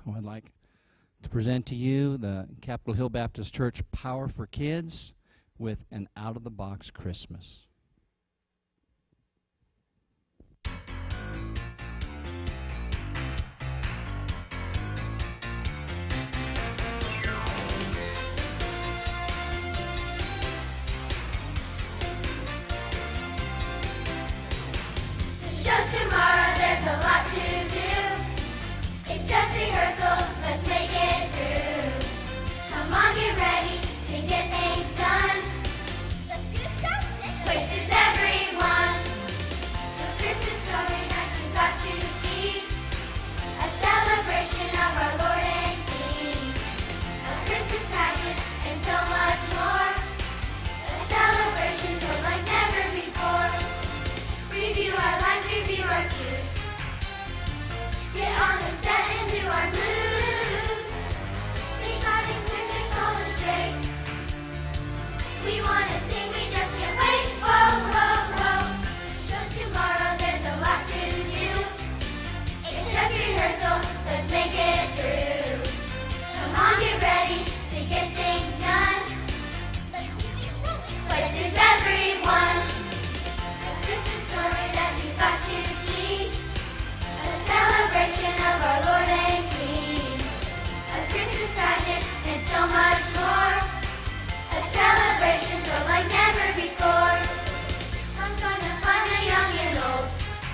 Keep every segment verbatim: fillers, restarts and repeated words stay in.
I would like to present to you the Capitol Hill Baptist Church Power for Kids with an out-of-the-box Christmas. Just tomorrow, there's a lot to do. It's just rehearsal, let's make it through. Come on, get ready to get things done. Let's get started. Places everyone. The Christmas story that you got to see. A celebration of our Lord and King. A Christmas pageant and so much more. A celebration told like never before. Review our lives, review our cues. Get on the set and do our moves. Sing loud and clear, sing all the straight. We wanna sing, we just can't wait. Whoa, whoa, whoa. Shows tomorrow, there's a lot to do. It's just rehearsal, let's make it through. Come on, get ready to get things done. Let's keep things rolling. Places everyone. Christmas story that you got to see. A celebration of our Lord and King. A Christmas pageant and so much more. A celebration told like never before. I'm gonna find the young and old.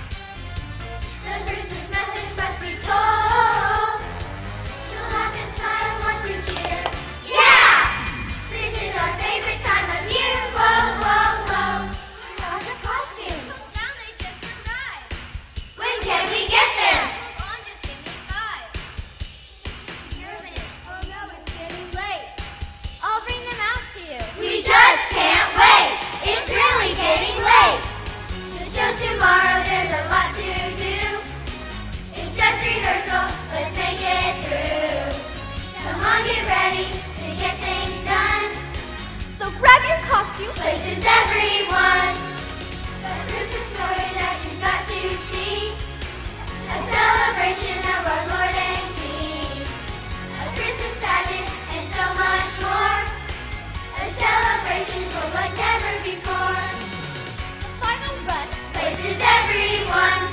The Christmas message must be told. You'll laugh and smile, want to cheer. Yeah! This is our favorite time of year. Whoa, whoa, whoa. Where are the costumes? Down, they just arrived. When can we get them? Hold on, just give me five. You're a minute. Oh no, it's getting late. I'll bring them out to you. We just can't wait. It's really getting late. The show's tomorrow, there's a lot to do. It's just rehearsal, let's make it through. Come on, get ready to get things done. So grab your costume. Places everyone. The Christmas story that you got to see. A celebration of our Lord and King. A Christmas pageant and so much more. A celebration told like never before. The final run. Places everyone.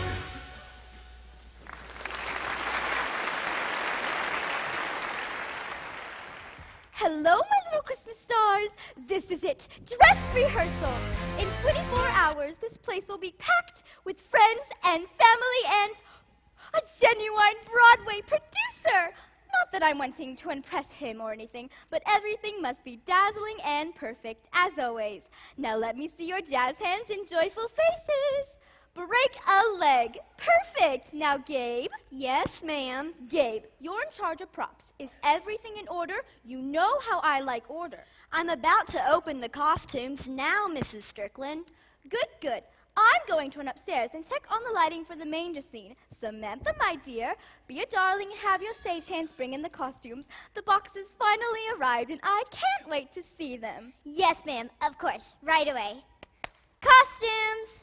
Hello, my little Christmas stars. This is it, dress rehearsal. In twenty-four hours, this place will be packed with friends and family and a genuine Broadway producer. Not that I'm wanting to impress him or anything, but everything must be dazzling and perfect, as always. Now let me see your jazz hands and joyful faces. Break a leg. Perfect. Now, Gabe. Yes, ma'am. Gabe, you're in charge of props. Is everything in order? You know how I like order. I'm about to open the costumes now, Missus Strickland. Good, good. I'm going to run upstairs and check on the lighting for the manger scene. Samantha, my dear, be a darling and have your stagehands bring in the costumes. The boxes finally arrived, and I can't wait to see them. Yes, ma'am, of course, right away. Costumes!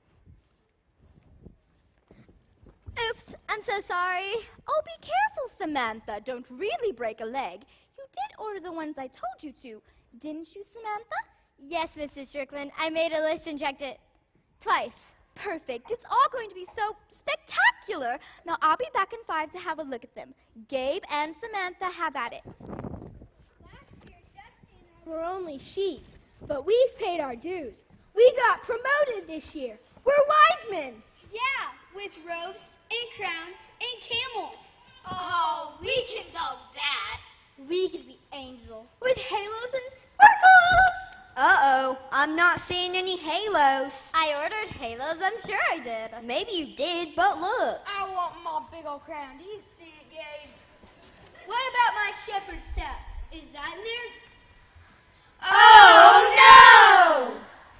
Oops, I'm so sorry. Oh, be careful, Samantha. Don't really break a leg. You did order the ones I told you to, didn't you, Samantha? Yes, Missus Strickland, I made a list and checked it twice. Perfect. It's all going to be so spectacular. Now, I'll be back in five to have a look at them. Gabe and Samantha, have at it. Last year, Dusty and I were only sheep, but we've paid our dues. We got promoted this year. We're wise men. Yeah, with robes and crowns and camels. Oh, we can solve that. We could be angels. With halos and sparkles. Uh-oh, I'm not seeing any halos. I ordered halos, I'm sure I did. Maybe you did, but look. I want my big old crown. Do you see it, Gabe? What about my shepherd's staff? Is that in there? Oh, no!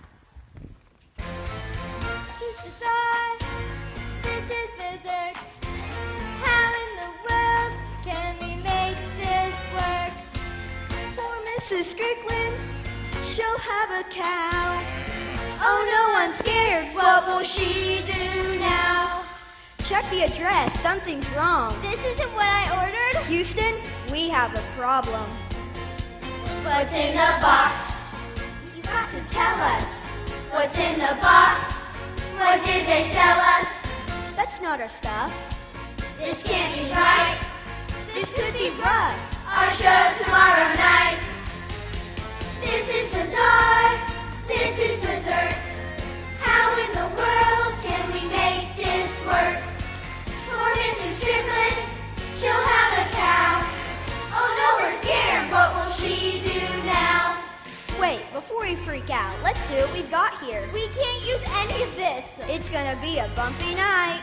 This is our, this is Blizzard. How in the world can we make this work? Poor Missus Strickland, she'll have a cow. Oh no, I'm scared, what will she do now? check the address. Something's wrong. This isn't what I ordered. Houston, we have a problem. What's in the box? You got to tell us. What's in the box? What did they sell us? That's not our stuff. This can't be right. This could be rough. Our show's tomorrow night. This is bizarre. This is berserk. How in the world can we make this work? Poor Missus Strickland, she'll have a cow. Oh no, we're scared. What will she do now? Wait, before we freak out, let's see what we've got here. We can't use any of this. It's gonna be a bumpy night.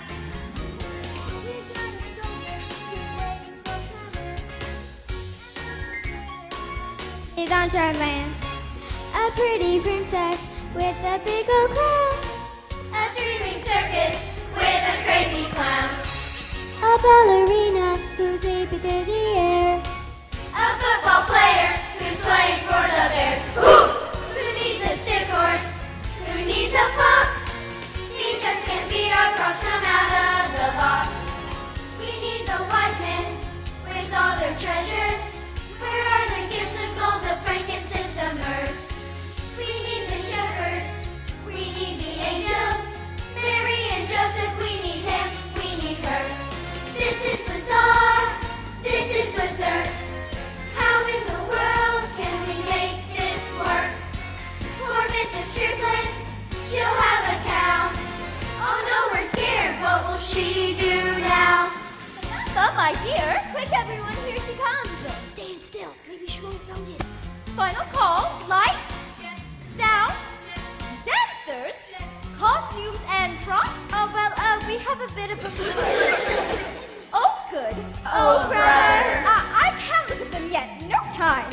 In Contraband, a pretty princess with a big old crown. A three-ring circus with a crazy clown. A ballerina who's leaping through the air. A football player who's playing for the Bears. Who needs a stick horse? Who needs a fox? These just can't be our props. Come out of the box. We need the wise men with all their treasures. Where are the gifts of gold, the frankincense, the myrrh? We need the shepherds. We need the angels. Mary and Joseph. We need him. We need her. This is bizarre. This is berserk. How in the world can we make this work? Poor Missus Strickland, she'll have a cow. Oh no, we're scared. What will she do now? Oh, my dear. Quick, everyone, here she comes. Stand still. Maybe she won't notice. Final call. Lights, sound, dancers, costumes, and props. Oh, well, uh, we have a bit of a... Oh, good. Oh, brother. Uh, I can't look at them yet. No time.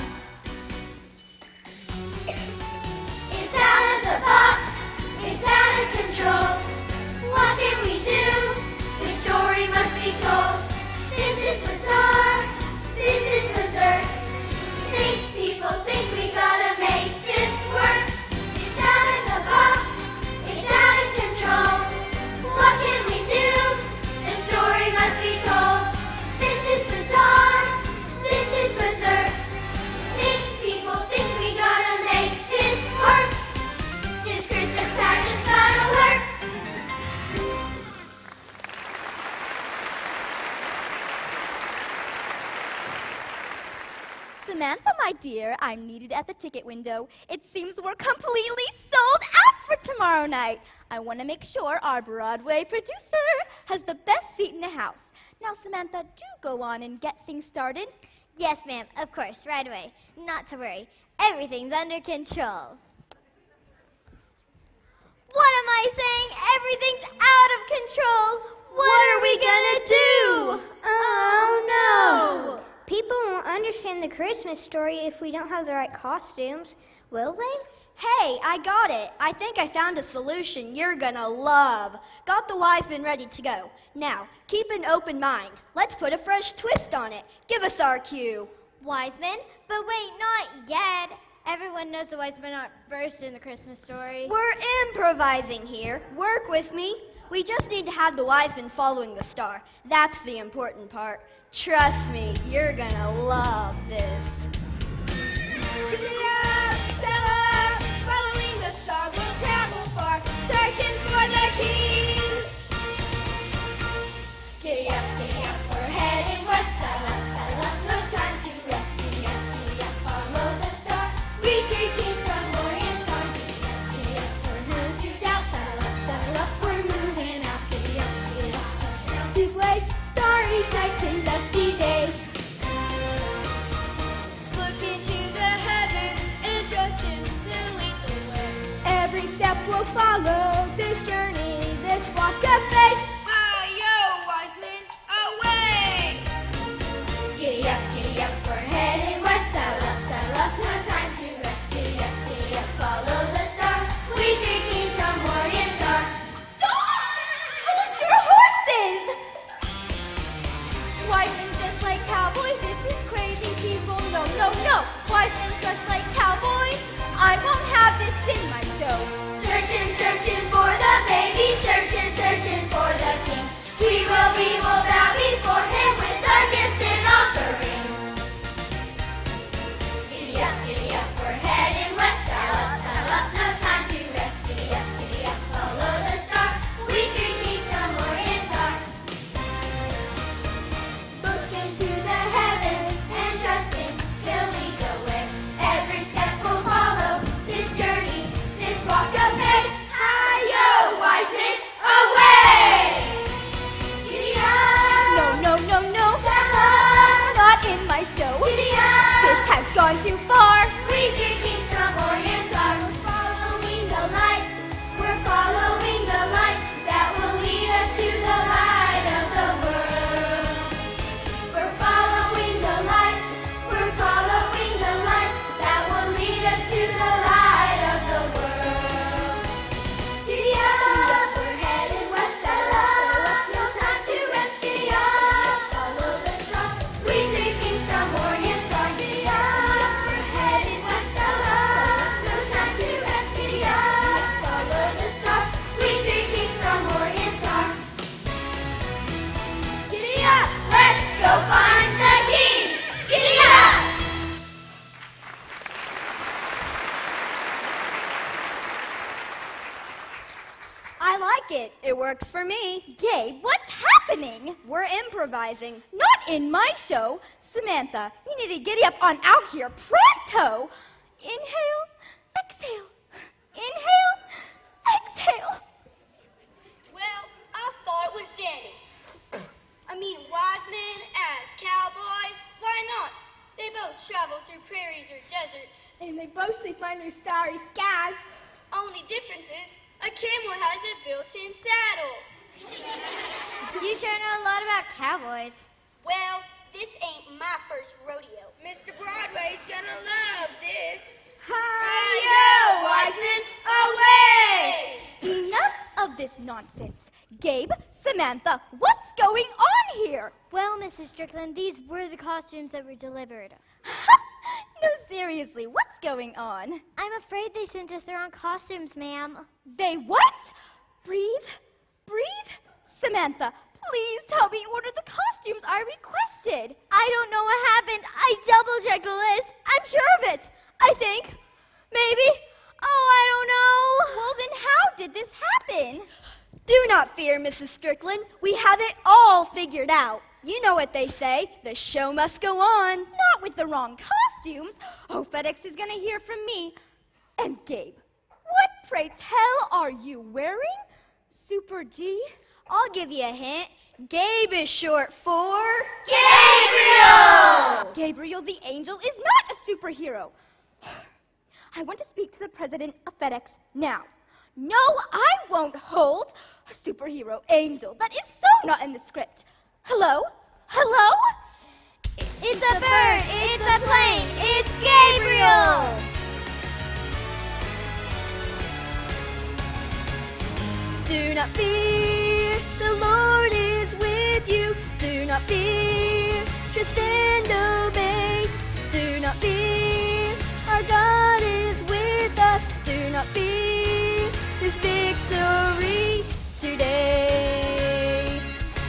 It's out of the box. It's out of control. What can we do? The story must be told. This is bizarre. This is berserk. Think, people, think we gotta make this work. It's out of the box. It's out of control. What can we do? The story must be told. This is bizarre. This is berserk. Think, people, think we gotta make this work. This Christmas pageant's gotta work. Samantha, my dear, I'm needed at the ticket window. It seems we're completely sold out for tomorrow night. I want to make sure our Broadway producer has the best seat in the house. Now, Samantha, do go on and get things started. Yes, ma'am, of course, right away. Not to worry. Everything's under control. What am I saying? Everything's out of control. What, What are we gonna do? Oh, no. People won't understand the Christmas story if we don't have the right costumes, will they? Hey, I got it. I think I found a solution you're gonna love. Got the wise men ready to go. Now, keep an open mind. Let's put a fresh twist on it. Give us our cue. Wise men? But wait, not yet. Everyone knows the wise men aren't first in the Christmas story. We're improvising here. Work with me. We just need to have the wise men following the star. That's the important part. Trust me, you're gonna love this. Following the star, we'll travel far, searching for the king. Giddy up, giddy up, we're heading west. Saddle up, saddle up, no time to rest. Giddy up, giddy up, follow the star. We three kings from Orient are. Giddy up, giddy up, we're known to doubt. Saddle up, saddle up, we're moving out. Giddy up, giddy up, touchdown to blaze. Starry nights and dusty days. Look into the heavens and trust him to lead the way. Every step we'll follow this journey, this walk of faith. Hi-yo, wise men, away! Giddy up, giddy up, we're heading west. Saddle up, saddle up, no time to rest. Giddy up, giddy up, follow the star. We three kings from Orient are. Stop! Hold your horses! Wise men just like cowboys, this is crazy, people. No, no, no. Wise men just like cowboys. I won't have this in my show. Searching, searching for the baby. Searching, searching for the king. We gone too far. We three kings from Orient are following the light. We're following the light that will lead us to the light of the world. We're following the light. We're following the light that will lead us to the light of the world. Giddy up, we're headed west. No time to rest. Giddy up, follow the star. We three kings from Orient are. Giddy up, we're headed west. No time to rest. Giddy up, follow the star. We three kings from Orient are. Giddy up, let's go find the king. Giddy up. I like it. It works for me. Gabe, what's happening? We're improvising. Not in my show. Samantha, you need to giddy up on out here pronto. Inhale, exhale. Inhale, exhale. Well, I thought it was Danny. I mean, wise men as cowboys. Why not? They both travel through prairies or deserts. And they both sleep under starry skies. Only difference is a camel has a built-in saddle. You sure know a lot about cowboys. Well, this ain't my first rodeo. Mister Broadway's gonna love this. Hi-yo, wise men, away! Enough of this nonsense. Gabe, Samantha, what's going on here? Well, Missus Strickland, these were the costumes that were delivered. No, seriously, what's going on? I'm afraid they sent us the wrong costumes, ma'am. They what? Breathe, breathe. Samantha, please tell me you ordered the costumes I requested. I don't know what happened. I double-checked the list. I'm sure of it. I think. Maybe. Oh, I don't know. Well, then how did this happen? Do not fear, Missus Strickland. We have it all figured out. You know what they say. The show must go on. Not with the wrong costumes. Oh, FedEx is going to hear from me. And Gabe, what, pray tell, are you wearing? Super G? I'll give you a hint. Gabe is short for... Gabriel! Gabriel the angel is not a superhero. I want to speak to the president of FedEx now. No, I won't hold a superhero angel. That is so not in the script. Hello? Hello? It's a bird. It's a plane. It's Gabriel. Do not fear, the Lord is with you. Do not fear, just and obey. Do not fear, our God is with us. Do not fear, there's victory today.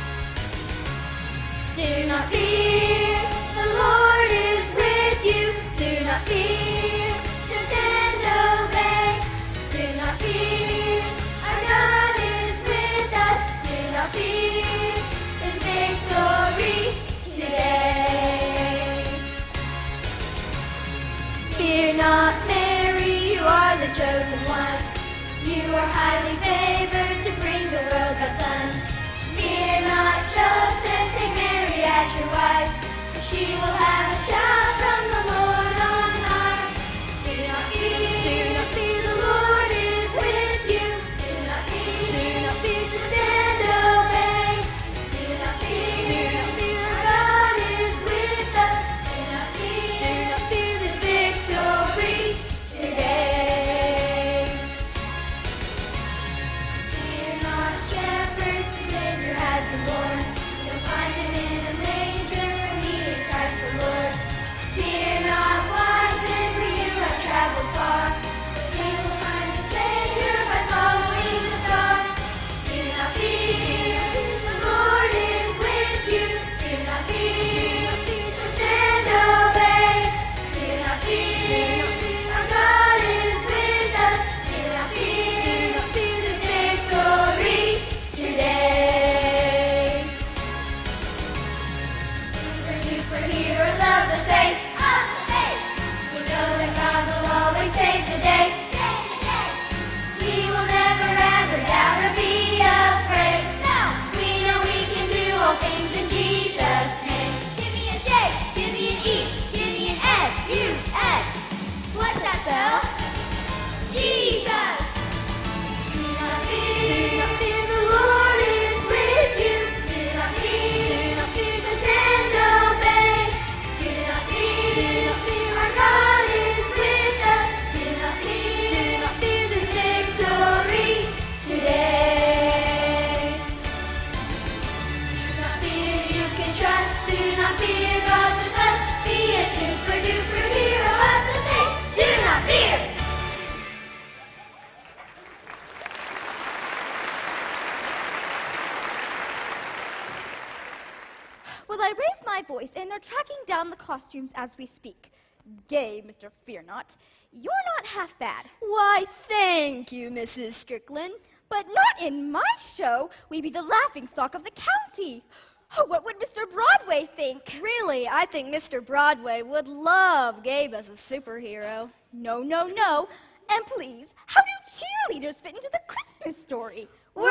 Do not fear, the Lord is with you. Do not fear, just and obey. Do not fear, our God is with us. Do not fear, there's victory today. Fear not, Mary, you are the chosen one. You are highly favored to bring the world God's Son. Fear not, Joseph, take Mary as your wife. She will have a child from the Lord on high. Do not fear, do not fear, the Lord is with you. Do not fear, do not fear, just stand obey. Do not fear, do not fear, our God is with us. Do not fear, do not fear, there's victory today. Fear not, shepherds, Savior has been born. You'll find him in a manger, for he is Christ the Lord. and they're tracking down the costumes as we speak. Gay, Mister Fearnot. You're not half bad. Why, thank you, Missus Strickland. But not in my show. We'd be the laughingstock of the county. Oh, what would Mister Broadway think? Really, I think Mister Broadway would love Gabe as a superhero. No, no, no. And please, how do cheerleaders fit into the Christmas story? We're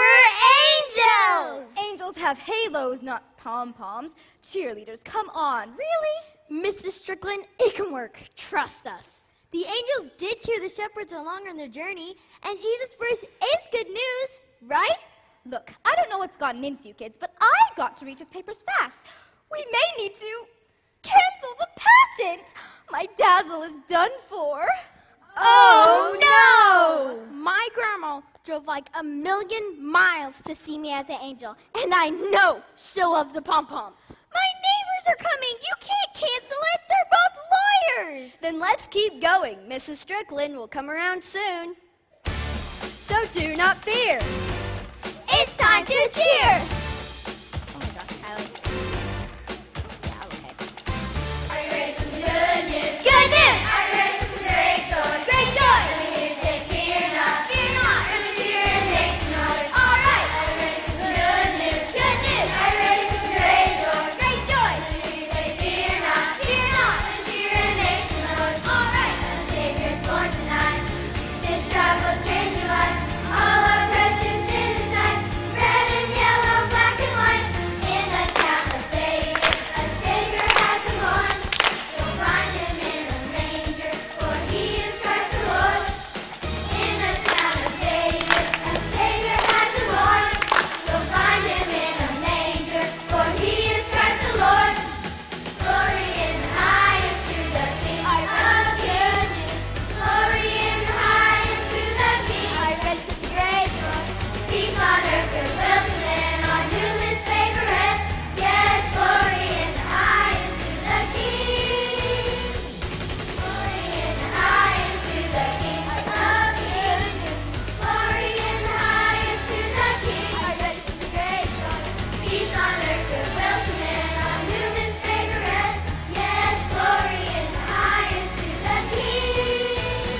angels! Angels have halos, not pom-poms. Cheerleaders, come on, really? Missus Strickland, it can work. Trust us. The angels did cheer the shepherds along on their journey, and Jesus' birth is good news, right? Look, I don't know what's gotten into you kids, but I got to reach his papers fast. We may need to cancel the patent. My dazzle is done for. Oh, no! My grandma drove like a million miles to see me as an angel, and I know she'll love the pom-poms. My neighbors are coming. You can't cancel it. They're both lawyers. Then let's keep going. Missus Strickland will come around soon. So do not fear. It's time to cheer! Oh my gosh, I like it. Yeah, okay. Are you ready for some good news? Good news! Are you ready for some great joy? Great joy! Let me hear you say, fear not. Fear not! Early cheer and make some noise. All right! Are you ready for some good news? Good news! Are you ready for some great joy? Great joy! Let me hear you say, fear not. Fear not! Early cheer and make some noise. All right! The Savior's born tonight. This child will change your life. All our precious innocent, red and yellow, black and white. In the town of David, a Savior has been born. You'll find him in a manger, for he is Christ the Lord. In the town of David, a Savior has been born. You'll find him in a manger, for he is Christ the Lord. Glory in the highest to the King of Kings. Glory in the highest to the King. Are you ready for the great joy? Peace on earth, goodwill to men, on whom his favor rests. Yes, glory in the highest to the King. Glory in the highest to the King of Kings. Glory in the highest to the King. Are you ready for the great joy? Peace on earth, goodwill to men, on whom his favor rests. Yes, glory in the highest to the King.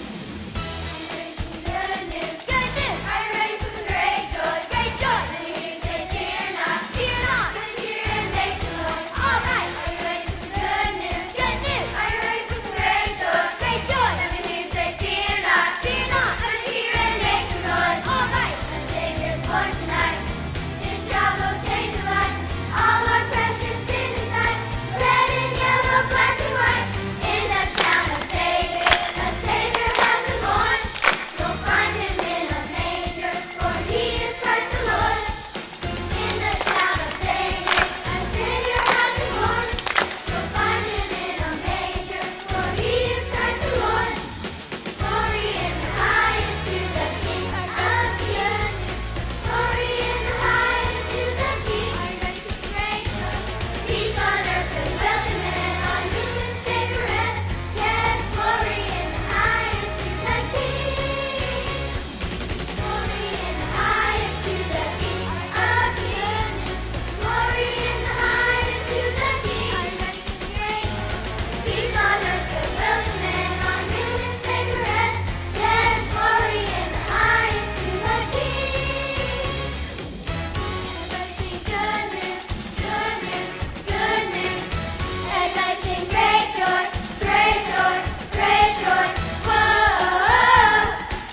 Good news. Good news! Are you ready for some great joy? Great joy! Let me hear you say, fear not. Fear not! Let me hear and make some noise. All right! Are you ready for some good news? Good news! Are you ready for some great joy? Great joy! Let me hear you say, fear not. Fear not! Let me hear and make some noise. All right! The Savior's born tonight. This child will change your life. All our precious sin aside. Red and yellow, black and white. In the town of David, a Savior has been born. You'll find him in a manger, for he is Christ the Lord. In the town of David, a Savior has been born. You'll find him in a manger, for he is Christ the Lord. Glory in the highest to the King of Kings. Glory in the highest to the King. Are you ready for some great joy? Peace on earth, goodwill to men, on whom his favor rests. Yes, glory in the highest to the King. Glory in the highest to the King of Kings. Glory in the highest to the King. Are you ready for some great joy? Peace on earth, goodwill to men, on whom his favor rests. Yes, glory in the highest to the King. Everybody sing good news, good news, good news. Everybody sing great joy, great joy, great joy. Whoa,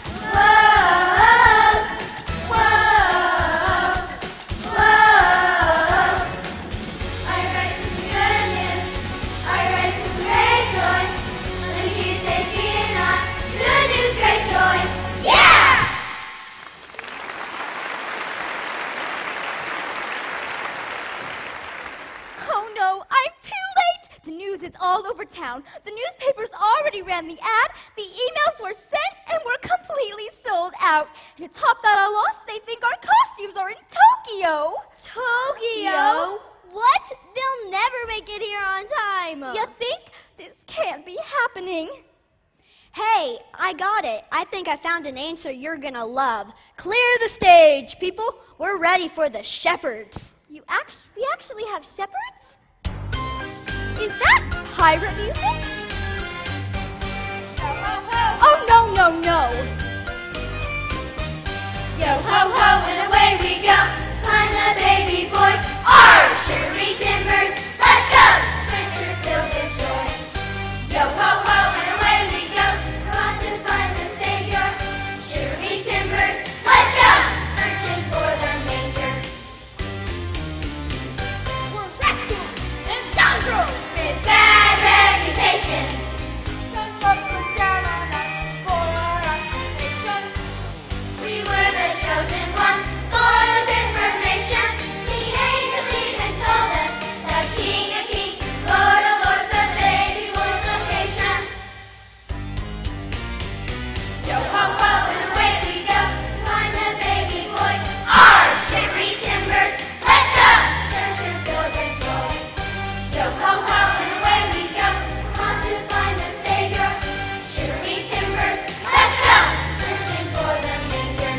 whoa, whoa, whoa. Are you ready for some good news? Are you ready for some great joy? Let me hear you say, fear not. Good news, great joy. Yeah! Oh no, I'm too late! The news is all over town. The newspapers already ran the ad, the emails were sent, and we're completely sold out. And to top that all off, they think our costumes are in Tokyo. Tokyo? What? They'll never make it here on time. You think? This can't be happening. Hey, I got it. I think I found an answer you're gonna love. Clear the stage, people. We're ready for the shepherds. You act- we actually have shepherds? Is that pirate music? Ho, ho, ho! Oh, no, no, no. Yo ho ho and away we go. Find the baby boy. Our Sherry Timbers. Let's go. Adventure filled with joy. Yo ho ho and away we go. Come on to find the Savior. Sherry Timbers. Let's go. Searching for the manger. We're rascals and scoundrels! With bad reputations. Some folks look down on us for our occupation. We were the chosen ones for this information. The angels even told us the King of Kings, Lord of Lords, the baby boy's location. Yo ho ho and away we go to find the baby boy. Our Sherry Timbers, let's go. Searching filled with joy. Yo ho ho and away we go. Come on to find the Savior. Sherry Timbers, let's go. Searching for the manger.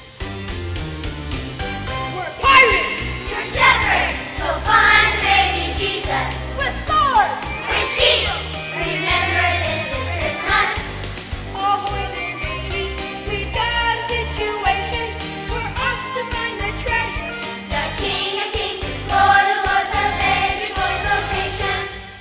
We're pirates Your shepherd, you'll find baby Jesus. with swords! With sheep, remember this is Christmas. Ahoy there, baby! We've got a situation. We're off to find the treasure. The King of Kings, Lord of Lords, the baby boy's location.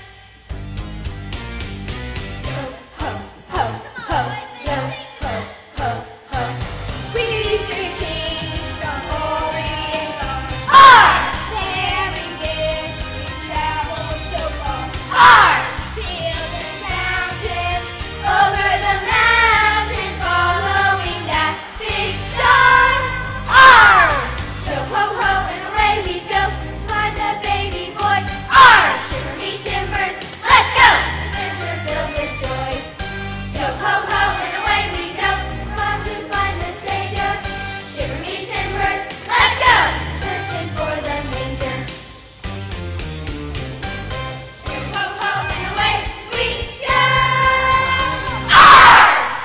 Yo ho ho ho, yo ho ho ho. We the kings from Orient are Our, daring gifts. We travel so far. our, Feel the mountains. over the mountain, following that big star. Our, yo ho ho and away we go, find the baby boy. Our, Sherry Timbers, let's go. Adventure filled with joy. Yo ho ho and away we go, come on to find the Savior. Sherry Timbers, let's go. Searching for the manger. Yo ho ho and away we go. Our!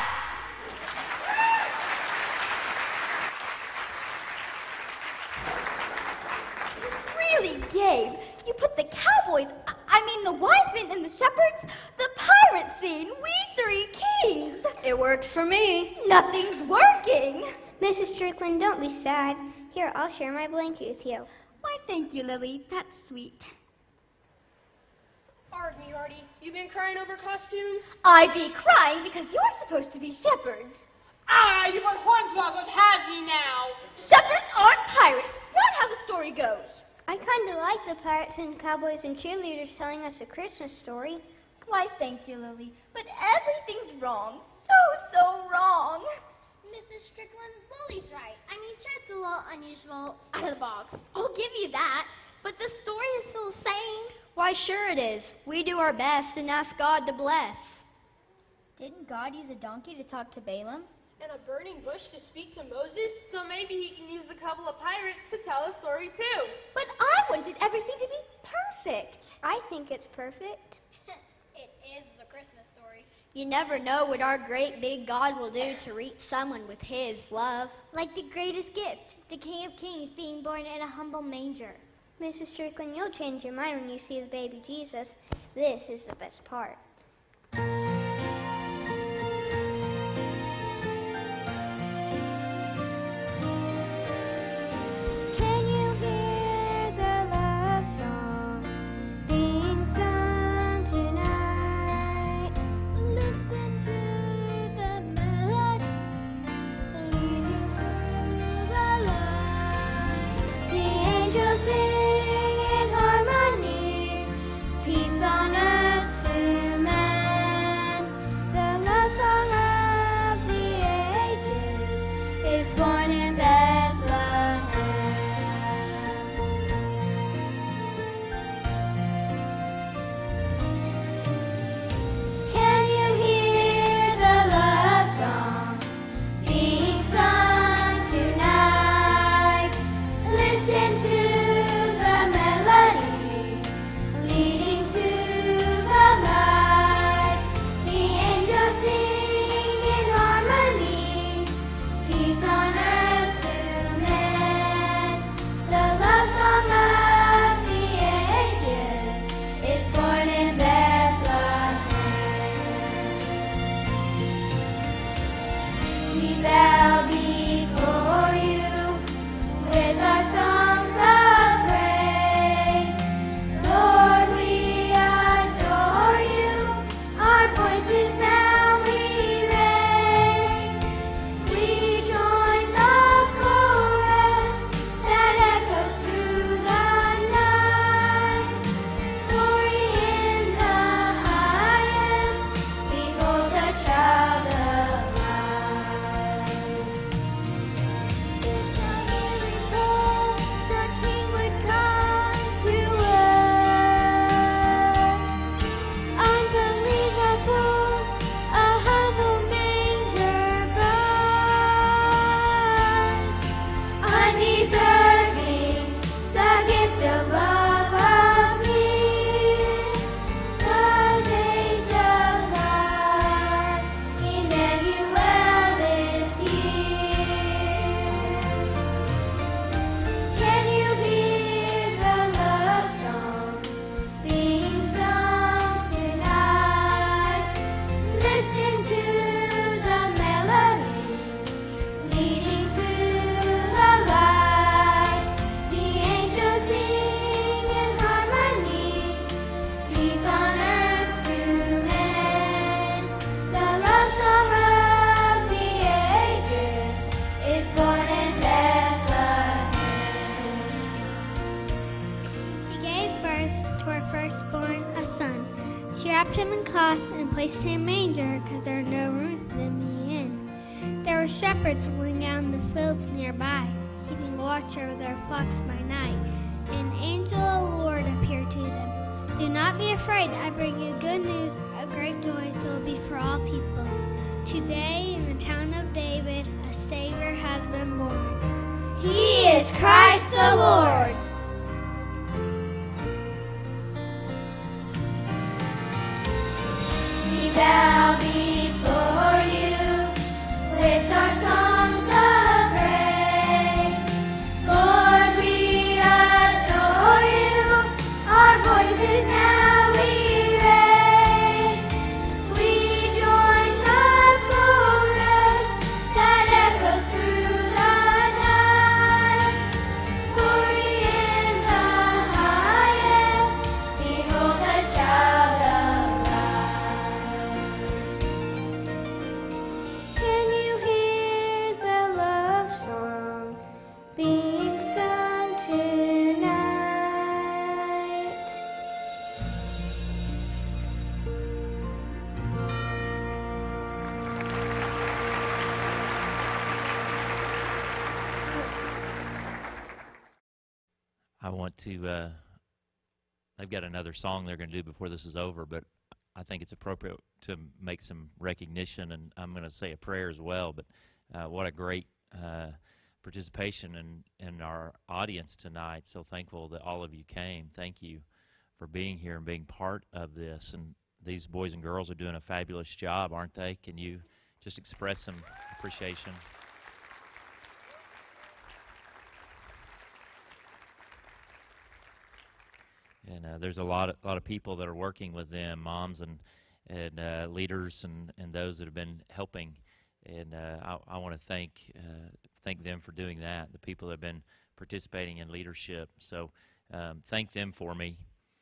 Really, Gabe? You put the cowboys, I, I mean the wise men and the shepherds, the pirate scene, we three kings. It works for me. Nothing's working. Missus Strickland, don't be sad. Here, I'll share my blanket with you. Why, thank you, Lily. That's sweet. Pardon me, Artie. You been crying over costumes? I'd be crying because you're supposed to be shepherds. Ah, you want Hornswoggled, have ye now? Shepherds aren't pirates. It's not how the story goes. I kind of like the pirates and cowboys and cheerleaders telling us a Christmas story. Why, thank you, Lily. But everything's wrong. So, so wrong. Missus Strickland, Lily's right. I mean, sure, it's a little unusual, out of the box. I'll give you that. But the story is still sane. Why, sure it is. We do our best and ask God to bless. Didn't God use a donkey to talk to Balaam? And a burning bush to speak to Moses? So maybe he can use a couple of pirates to tell a story too. But I wanted everything to be perfect. I think it's perfect. It is the Christmas story. You never know what our great big God will do to reach someone with his love. Like the greatest gift, the King of Kings being born in a humble manger. Missus Strickland, you'll change your mind when you see the baby Jesus. This is the best part. Can you hear the love song being sung tonight? Listen to the melody leading through the light. The angels sing in harmony, peace on earth to same manger, 'cause there are no room for them in the inn. There were shepherds living out in the fields nearby, keeping watch over their flocks by night. An angel of the Lord appeared to them. Do not be afraid, I bring you good news, a great joy that will be for all people. Today, in the town of David, a Savior has been born. He is Christ the Lord. We bow before you with our songs of praise. Lord, we adore you. Our voices now we raise. We join the chorus that echoes through the night. Glory in the highest. Behold the child of God. Can you hear the love song being sung tonight? I want to, uh, they've got another song they're going to do before this is over, but I think it's appropriate to make some recognition, and I'm going to say a prayer as well. But uh, what a great uh, participation in, in our audience tonight. So thankful that all of you came. Thank you for being here and being part of this. And these boys and girls are doing a fabulous job, aren't they? Can you just express some appreciation? And uh, there's a lot of, lot of people that are working with them, moms and and uh, leaders and, and those that have been helping. And uh, I, I want to thank uh, thank them for doing that, the people that have been participating in leadership. So um, thank them for me.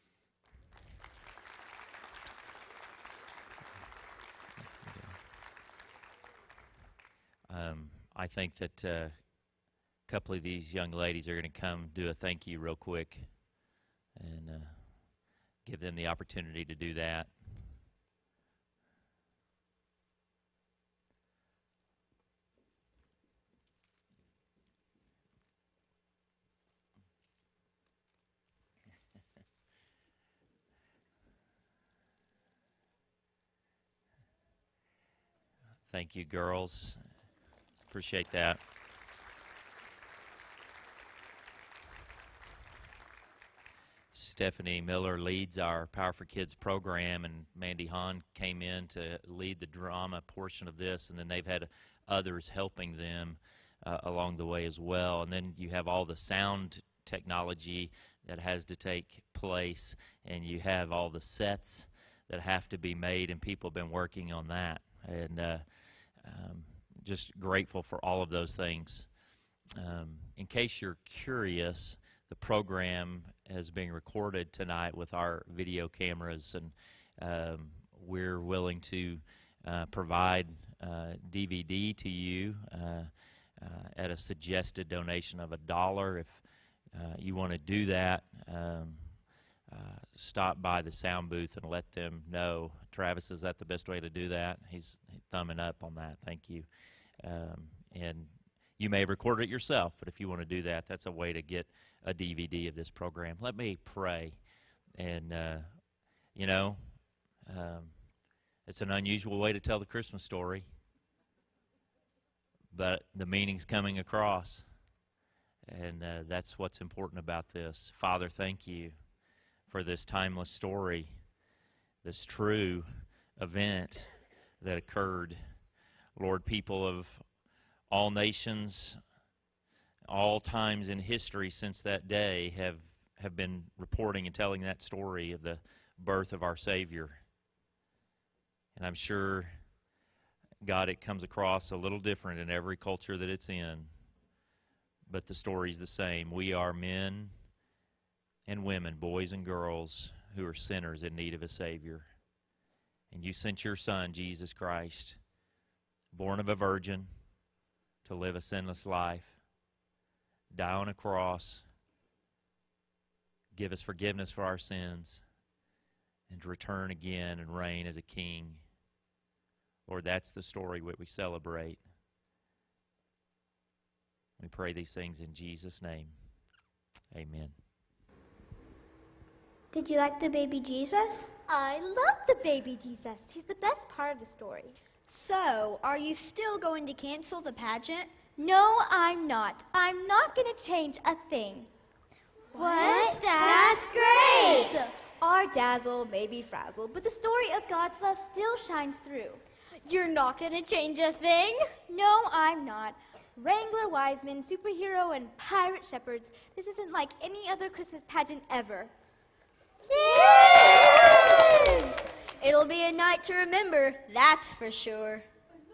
Um, I think that uh, a couple of these young ladies are going to come do a thank you real quick. And uh, give them the opportunity to do that. Thank you, girls. Appreciate that. Stephanie Miller leads our Power for Kids program, and Mandy Hahn came in to lead the drama portion of this, and then they've had others helping them uh, along the way as well. And then you have all the sound technology that has to take place, and you have all the sets that have to be made, and people have been working on that. And uh, um, just grateful for all of those things. Um, in case you're curious, the program is being recorded tonight with our video cameras, and um, we're willing to uh, provide uh, D V D to you uh, uh, at a suggested donation of a dollar. If uh, you want to do that, um, uh, stop by the sound booth and let them know. Travis, is that the best way to do that? He's thumbing up on that. Thank you. Um, and you may have recorded it yourself, but if you want to do that, that's a way to get a D V D of this program. Let me pray. And, uh, you know, um, it's an unusual way to tell the Christmas story, but the meaning's coming across. And uh, that's what's important about this. Father, thank you for this timeless story, this true event that occurred. Lord, people of all nations, all times in history since that day have, have been reporting and telling that story of the birth of our Savior. And I'm sure, God, it comes across a little different in every culture that it's in, but the story's the same. We are men and women, boys and girls, who are sinners in need of a Savior. And you sent your Son, Jesus Christ, born of a virgin, to live a sinless life, die on a cross, give us forgiveness for our sins, and to return again and reign as a king Lord, that's the story that we celebrate. We pray these things in Jesus' name. Amen. Did you like the baby Jesus? I love the baby Jesus. He's the best part of the story. So, are you still going to cancel the pageant? No, I'm not. I'm not going to change a thing. What? That's great! Our dazzle may be frazzled, but the story of God's love still shines through. You're not going to change a thing? No, I'm not. Wrangler, Wiseman, superhero, and pirate shepherds. This isn't like any other Christmas pageant ever. Yay! It'll be a night to remember, that's for sure.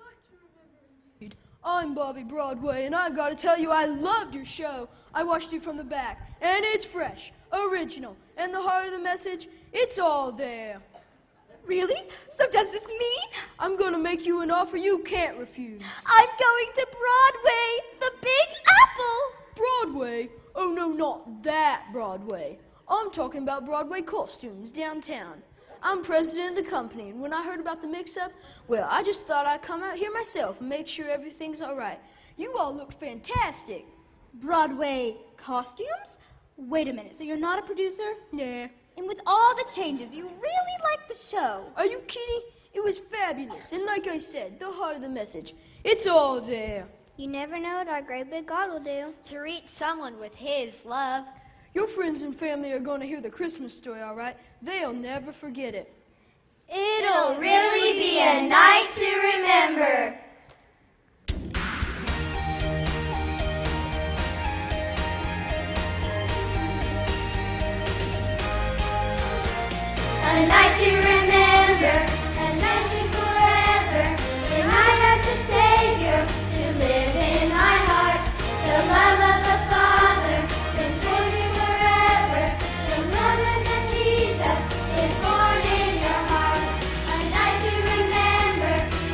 I'm Bobby Broadway, and I've got to tell you I loved your show. I watched it from the back, and it's fresh, original, and the heart of the message, it's all there. Really? So does this mean? I'm going to make you an offer you can't refuse. I'm going to Broadway, the Big Apple. Broadway? Oh, no, not that Broadway. I'm talking about Broadway costumes downtown. I'm president of the company, and when I heard about the mix-up, well, I just thought I'd come out here myself and make sure everything's all right. You all look fantastic. Broadway costumes? Wait a minute, so you're not a producer? Nah. And with all the changes, you really like the show. Are you kidding? It was fabulous, and like I said, the heart of the message, it's all there. You never know what our great big God will do. To reach someone with his love. Your friends and family are going to hear the Christmas story, all right? They'll never forget it. It'll really be a night to remember. A night to remember, a night to forever. The night has the Savior to live in my heart. The love of the Father lives with me forever. The love of Jesus is born in your heart. A night to remember,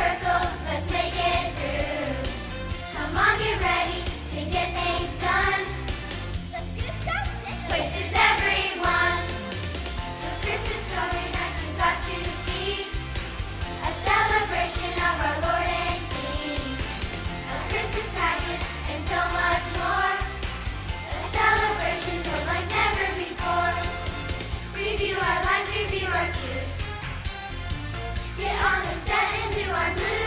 rehearsal, let's make it through. Come on, get ready to get things done. Let's get it started. Places everyone, the Christmas story that you got to see. A celebration of our Lord and King. A Christmas pageant and so much more. A celebration told like never before. Review our lives, review our cues. Get on the set and do our moves.